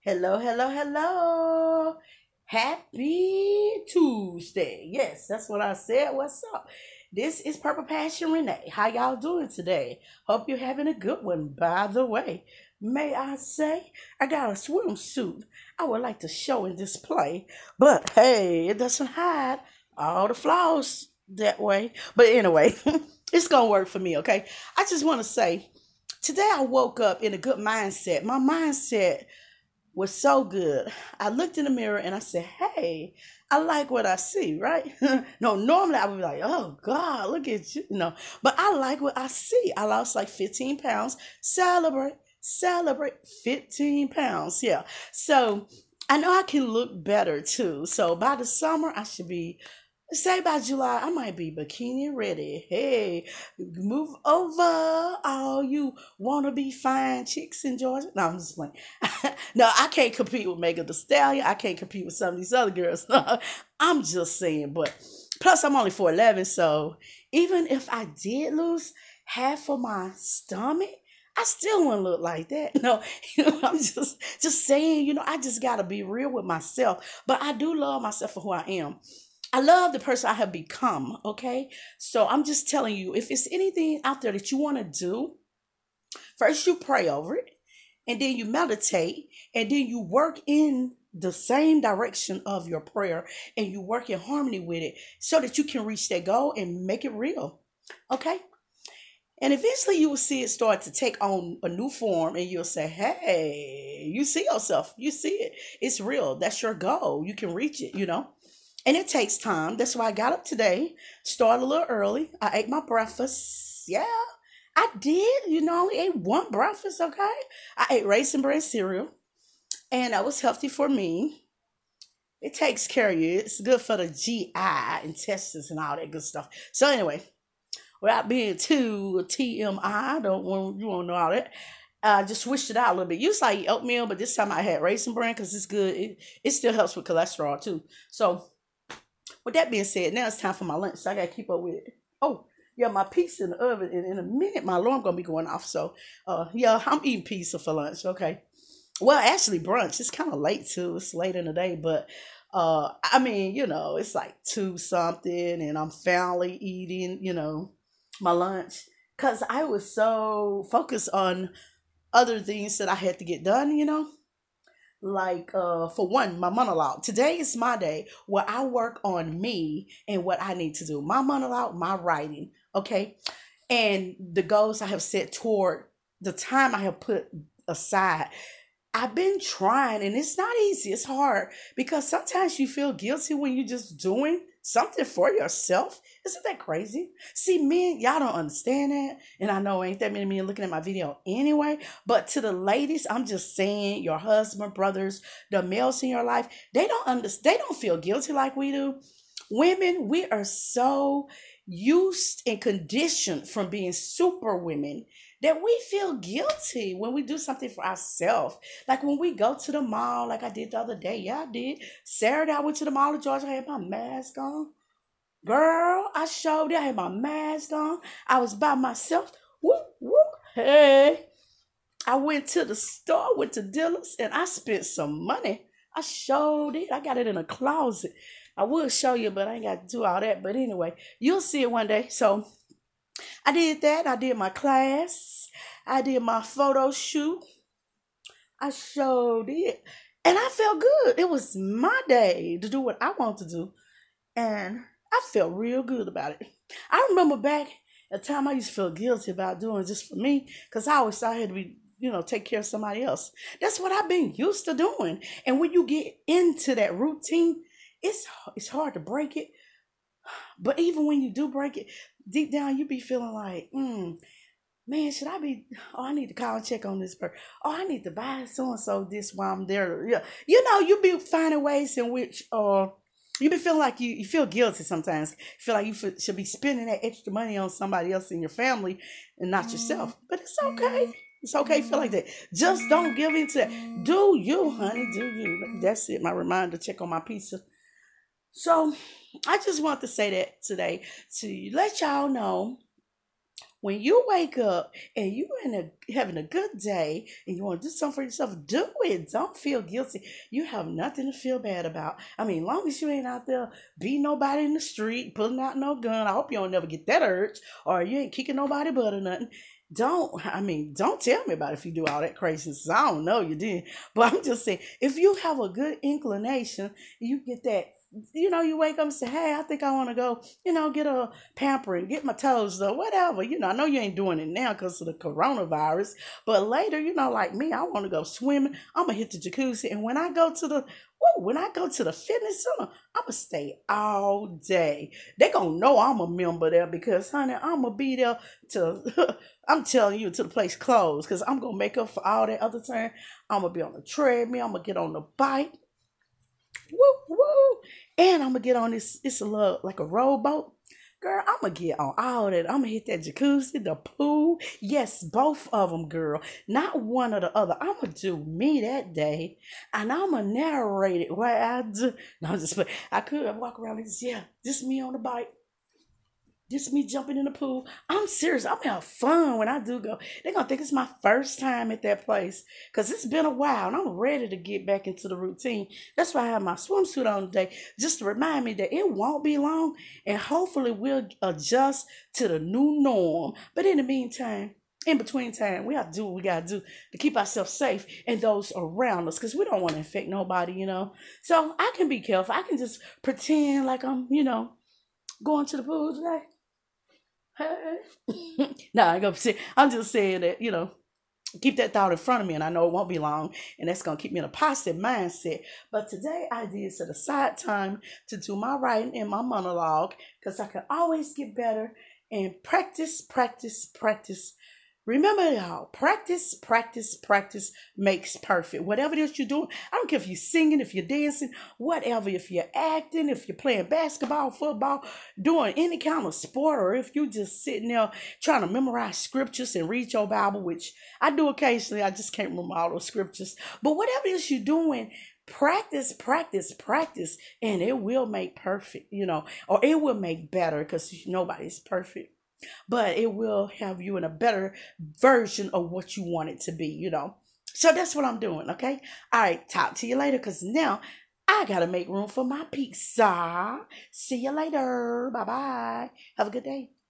Hello, hello, hello. Happy Tuesday. Yes, that's what I said. What's up? This is Purple Passion Renee. How y'all doing today? Hope you're having a good one. By the way, may I say, I got a swimsuit I would like to show and display, but hey, it doesn't hide all the flaws that way. But anyway, it's going to work for me, okay? I just want to say, today I woke up in a good mindset. My mindset was so good. I looked in the mirror and I said, "Hey, I like what I see." Right? No, normally I would be like, "Oh God, look at you," But I like what I see. I lost like 15 pounds. Celebrate, celebrate 15 pounds. Yeah. So I know I can look better too. So by the summer, I should be. Say by July, I might be bikini ready. Hey, move over, all you wanna be fine chicks in Georgia. No, I'm just playing. No, I can't compete with Megan Thee Stallion. I can't compete with some of these other girls. I'm just saying. But plus, I'm only 4'11", so even if I did lose half of my stomach, I still wouldn't look like that. No, I'm just saying. I just gotta be real with myself. But I do love myself for who I am. I love the person I have become. Okay, so I'm just telling you, if it's anything out there that you want to do, first you pray over it, and then you meditate, and then you work in the same direction of your prayer, and you work in harmony with it so that you can reach that goal and make it real. Okay? And eventually you will see it start to take on a new form, and you'll say, "Hey, you see yourself. You see it. It's real. That's your goal. You can reach it. And it takes time. That's why I got up today, started a little early. I ate my breakfast. Yeah, I did. I only ate one breakfast, okay? I ate raisin bran cereal, and that was healthy for me. It takes care of you. It's good for the GI, intestines, and all that good stuff. So anyway, without being too TMI, don't want you won't know all that. I just switched it out a little bit. Usually I eat oatmeal, but this time I had raisin bran because it's good. It still helps with cholesterol too. So with that being said, now it's time for my lunch. So I gotta keep up with it. Oh, yeah, my pizza in the oven. And in a minute, my alarm gonna be going off. So, yeah, I'm eating pizza for lunch. Okay. Well, actually, brunch. It's kind of late too. It's late in the day, but I mean, it's like two something, and I'm finally eating, my lunch because I was so focused on other things that I had to get done. Like for one, my monologue today is my day where I work on me and what I need to do, my monologue, my writing, okay, and the goals I have set toward the time I have put aside. I've been trying, and it's not easy. It's hard because sometimes you feel guilty when you're just doing something for yourself. Isn't that crazy? See, men, y'all don't understand that. And I know ain't that many men looking at my video anyway. But to the ladies, I'm just saying, your husband, brothers, the males in your life, they don't understand. They don't feel guilty like we do. Women, we are so used and conditioned from being super women that we feel guilty when we do something for ourselves. Like when we go to the mall, like I did the other day. Yeah, I did. Saturday, I went to the mall in Georgia. I had my mask on. Girl, I showed it. I had my mask on. I was by myself. Whoop, whoop. Hey. I went to the store, went to Dillard's, and I spent some money. I showed it. I got it in a closet. I would show you, but I ain't got to do all that. But anyway, you'll see it one day. So I did that. I did my class. I did my photo shoot. I showed it. And I felt good. It was my day to do what I want to do. And I felt real good about it. I remember back at the time I used to feel guilty about doing it just for me because I always thought I had to be, take care of somebody else. That's what I've been used to doing. And when you get into that routine, it's hard to break it. But even when you do break it, deep down you be feeling like, man, should I be? Oh, I need to call and check on this person. Oh, I need to buy so and so this while I'm there. Yeah, you be finding ways in which, you be feeling like you feel guilty sometimes. You feel like should be spending that extra money on somebody else in your family and not yourself. But it's okay. It's okay to feel like that. Just don't give in to that. Do you, honey? Do you? That's it. My reminder to check on my pizza. So I just want to say that today to let y'all know when you wake up and you having a good day and you want to do something for yourself, do it. Don't feel guilty. You have nothing to feel bad about. I mean, long as you ain't out there beating nobody in the street, pulling out no gun. I hope you don't never get that urge, or you ain't kicking nobody butt or nothing. Don't tell me about if you do all that craziness. I don't know you did. But I'm just saying, if you have a good inclination, you get that, you wake up and say, hey, I think I want to go, get a pampering, get my toes done, whatever. I know you ain't doing it now because of the coronavirus, but later, like me, I want to go swimming. I'm going to hit the jacuzzi. And when I go to the fitness center, I'm going to stay all day. They going to know I'm a member there because, honey, I'm going to be there to, I'm telling you, to the place closed because I'm going to make up for all that other time. I'm going to be on the treadmill. I'm going to get on the bike. Woo, woo. And I'm going to get on this, it's a little, like a rowboat. Girl, I'm going to get on all that. I'm going to hit that jacuzzi, the pool. Yes, both of them, girl. Not one or the other. I'm going to do me that day. And I'm going to narrate it what I do. No, I'm just, I could walk around and just, yeah, just me on the bike. Just me jumping in the pool. I'm serious. I'm gonna have fun when I do go. They're gonna think it's my first time at that place. Cause it's been a while and I'm ready to get back into the routine. That's why I have my swimsuit on today. Just to remind me that it won't be long and hopefully we'll adjust to the new norm. But in the meantime, in between time, we have to do what we gotta do to keep ourselves safe and those around us, because we don't want to infect nobody, So I can be careful. I can just pretend like I'm, going to the pool today. No, I ain't gonna say. I'm just saying that keep that thought in front of me, and I know it won't be long, and that's gonna keep me in a positive mindset. But today I did set aside time to do my writing and my monologue because I can always get better and practice, practice, practice. Remember, y'all, practice, practice, practice makes perfect. Whatever it is you're doing, I don't care if you're singing, if you're dancing, whatever, if you're acting, if you're playing basketball, football, doing any kind of sport, or if you're just sitting there trying to memorize scriptures and read your Bible, which I do occasionally. I just can't remember all those scriptures. But whatever it is you're doing, practice, practice, practice, and it will make perfect, or it will make better because nobody's perfect. But it will have you in a better version of what you want it to be. So that's what I'm doing, okay? All right, talk to you later because now I got to make room for my pizza. See you later. Bye-bye. Have a good day.